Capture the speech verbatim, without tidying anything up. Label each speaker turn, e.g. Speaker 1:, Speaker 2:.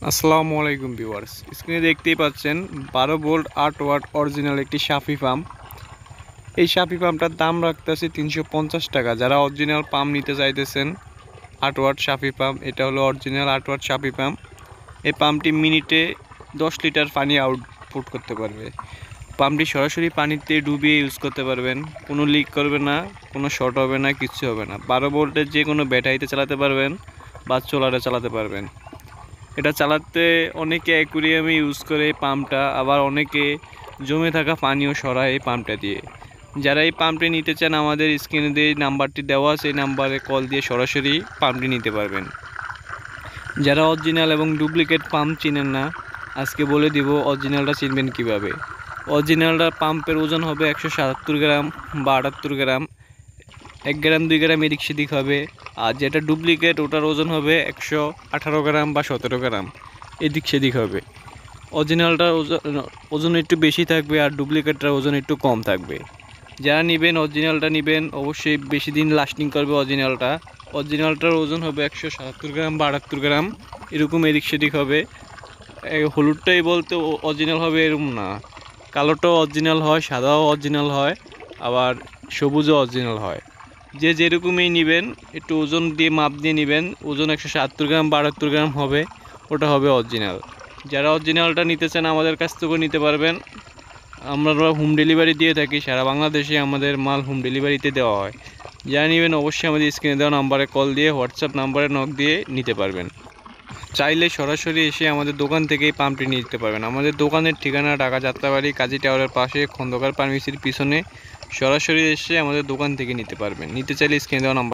Speaker 1: আসসালামু আলাইকুম ভিউয়ার্স, স্ক্রিনে দেখতেই পাচ্ছেন বারো ভোল্ট আট ওয়াট অরিজিনাল একটি সাফি পাম্প। এই সাফি পাম্পটার দাম রাখতেছে তিনশো পঞ্চাশ টাকা। যারা অরিজিনাল পাম্প নিতে চাইতেছেন আট ওয়াট সাফি পাম্প, এটা হলো অরিজিনাল আট ওয়াট সাফি পাম্প। এই পাম্পটি মিনিটে দশ লিটার পানি আউটপুট করতে পারবে। পাম্পটি সরাসরি পানিতে ডুবিয়ে ইউজ করতে পারবেন, কোনো লিক করবে না, কোনো শর্ট হবে না, কিচ্ছু হবে না। বারো ভোল্টের যে কোনো ব্যাটারিতে চালাতে পারবেন বা সোলারে চালাতে পারবেন। এটা চালাতে অনেকে অ্যাকুরিয়ামে ইউজ করে এই পাম্পটা, আবার অনেকে জমে থাকা পানিও সরায় এই পাম্পটা দিয়ে। যারা এই পাম্পটি নিতে চান আমাদের স্ক্রিনে দিয়ে নাম্বারটি দেওয়া আছে, এই নাম্বারে কল দিয়ে সরাসরি পাম্পটি নিতে পারবেন। যারা অরিজিনাল এবং ডুপ্লিকেট পাম্প চিনেন না, আজকে বলে দিব অরিজিনালটা চিনবেন কিভাবে। অরিজিনালটা পাম্পের ওজন হবে একশো সাতাত্তর গ্রাম বা আটাত্তর গ্রাম, এক গ্রাম দুই গ্রাম এদিক সেদিক হবে। আর যেটা ডুপ্লিকেট ওটার ওজন হবে একশো আঠারো গ্রাম বা সতেরো গ্রাম এদিক সেদিক হবে। অরিজিনালটার ওজন ওজন একটু বেশি থাকবে আর ডুপ্লিকেটটার ওজন একটু কম থাকবে। যারা নেবেন অরিজিনালটা নেবেন, অবশ্যই বেশি দিন লাস্টিং করবে অরিজিনালটা। অরিজিনালটার ওজন হবে একশো সাতাত্তর গ্রাম বা আটাত্তর গ্রাম, এরকম এদিক সেদিক হবে। হলুদটাই বলতে অরিজিনাল হবে এরকম না, কালোটাও অরিজিনাল হয়, সাদাও অরিজিনাল হয়, আবার সবুজও অরিজিনাল হয়। যে যেরকমই নেবেন একটু ওজন দিয়ে মাপ দিয়ে নেবেন। ওজন একশো সাতাত্তর গ্রাম বা আটাত্তর গ্রাম হবে, ওটা হবে অরিজিনাল। যারা অরিজিনালটা নিতে চান আমাদের কাছ থেকেও নিতে পারবেন। আমরা হোম ডেলিভারি দিয়ে থাকি, সারা বাংলাদেশে আমাদের মাল হোম ডেলিভারিতে দেওয়া হয়। যারা নেবেন অবশ্যই আমাদের স্ক্রিনে দেওয়া নাম্বারে কল দিয়ে, হোয়াটসঅ্যাপ নাম্বারে নক দিয়ে নিতে পারবেন। চাইলে সরাসরি এসে আমাদের দোকান থেকেই পাম্পটি নিতে পারবেন। আমাদের দোকানের ঠিকানা ঢাকা যাত্রাবাড়ি কাজী টাওয়ারের পাশে খন্দকার ফার্মেসির পিছনে। সরাসরি এসে আমাদের দোকান থেকে নিতে পারবেন। নিতে চাইলে স্ক্রিনে দেওয়া নাম্বার